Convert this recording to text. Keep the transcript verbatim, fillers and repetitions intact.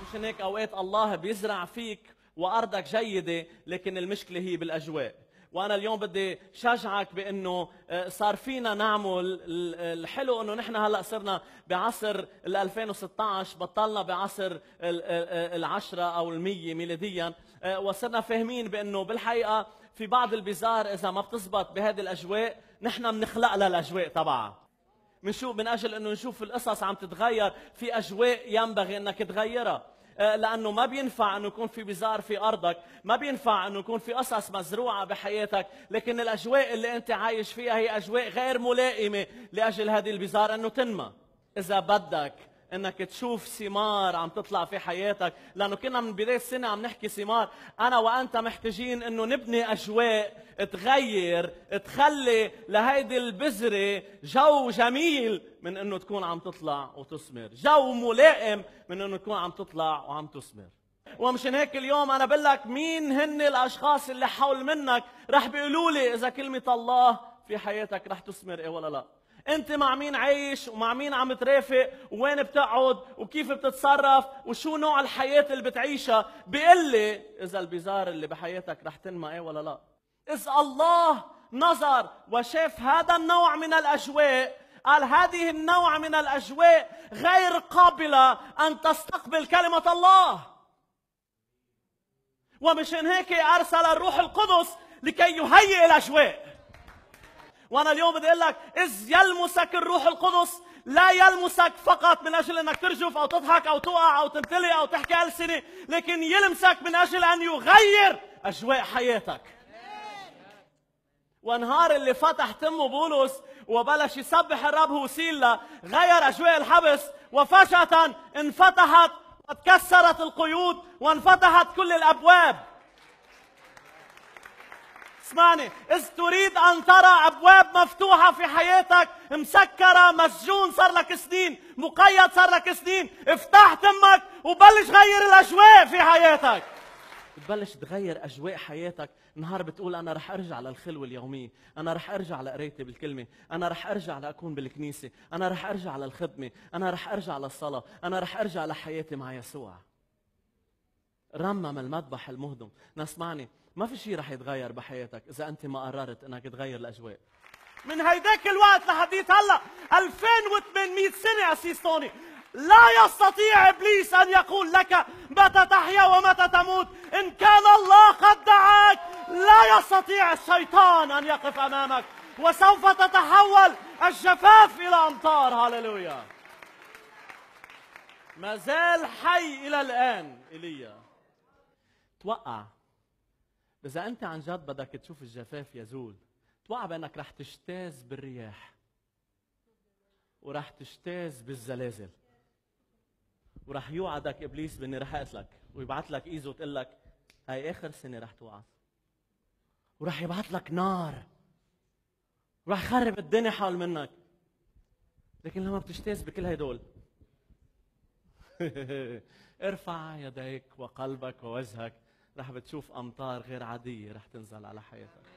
مشان هيك اوقات الله بيزرع فيك وارضك جيده، لكن المشكله هي بالاجواء. وانا اليوم بدي شجعك بانه صار فينا نعمل الحلو، انه نحن هلا صرنا بعصر ال ألفين وستة عشر، بطلنا بعصر العشرة او المية ميلاديا، وصرنا فاهمين بانه بالحقيقه في بعض البزار اذا ما بتزبط بهذه الاجواء نحن بنخلق لها الاجواء تبعها. بنشوف من اجل انه نشوف القصص عم تتغير في اجواء ينبغي انك تغيرها، لانه ما بينفع انه يكون في بزار في ارضك، ما بينفع انه يكون في قصص مزروعه بحياتك، لكن الاجواء اللي انت عايش فيها هي اجواء غير ملائمه لاجل هذه البزار انه تنمى. اذا بدك انك تشوف ثمار عم تطلع في حياتك، لانه كنا من بدايه السنه عم نحكي ثمار، انا وانت محتاجين انه نبني اجواء تغير، تخلي لهيدي البذره جو جميل من انه تكون عم تطلع وتثمر، جو ملائم من انه تكون عم تطلع وعم تثمر. ومشان هيك اليوم انا بقول لك مين هن الاشخاص اللي حول منك رح بيقولوا لي اذا كلمه الله في حياتك رح تثمر ايه ولا لا. انت مع مين عايش ومع مين عم ترافق وين بتقعد وكيف بتتصرف وشو نوع الحياه اللي بتعيشها بيقول لي اذا البزار اللي بحياتك رح تنمى ايه ولا لا. اذا الله نظر وشاف هذا النوع من الاجواء، قال هذه النوع من الاجواء غير قابله ان تستقبل كلمه الله، ومشان هيك ارسل الروح القدس لكي يهيئ الاجواء. وانا اليوم بدي اقول لك اذ يلمسك الروح القدس لا يلمسك فقط من اجل انك ترجف او تضحك او تقع او تمتلئ او تحكي ألسنة، لكن يلمسك من اجل ان يغير اجواء حياتك. ونهار اللي فتح تمه بولس وبلش يسبح الرب هو سيلا، غير اجواء الحبس، وفجأة انفتحت وتكسرت القيود وانفتحت كل الابواب. اسمعني، إذ تريد أن ترى أبواب مفتوحة في حياتك، مسكرة، مسجون صار لك سنين، مقيد صار لك سنين، افتح تمك وبلش غير الأجواء في حياتك. بتبلش تغير أجواء حياتك نهار بتقول أنا رح أرجع للخلوة اليومية، أنا رح أرجع لقرايتي بالكلمة، أنا رح أرجع لأكون بالكنيسة، أنا رح أرجع للخدمة، أنا رح أرجع للصلاة، أنا رح أرجع لحياتي مع يسوع. رمم المذبح المهدم. نسمعني، ما في شيء رح يتغير بحياتك إذا أنت ما قررت أنك تغير الأجواء. من هيداك الوقت لحديت هلا ألفين وثمانمئة سنة أسيس توني، لا يستطيع إبليس أن يقول لك متى تحيا ومتى تموت. إن كان الله قد دعاك لا يستطيع الشيطان أن يقف أمامك، وسوف تتحول الجفاف إلى أمطار. هاليلويا. ما زال حي إلى الآن إيليا. توقع إذا أنت عن جد بدك تشوف الجفاف يزول، توقع بأنك رح تجتاز بالرياح ورح تجتاز بالزلازل، ورح يوعدك إبليس بأني رح أقتلك ويبعث لك إيزو وتقول لك هاي آخر سنة رح توعظ، ورح يبعث لك نار ورح يخرب الدنيا حول منك. لكن لما بتجتاز بكل هدول ارفع يديك وقلبك ووجهك، رح بتشوف أمطار غير عادية رح تنزل على حياتك.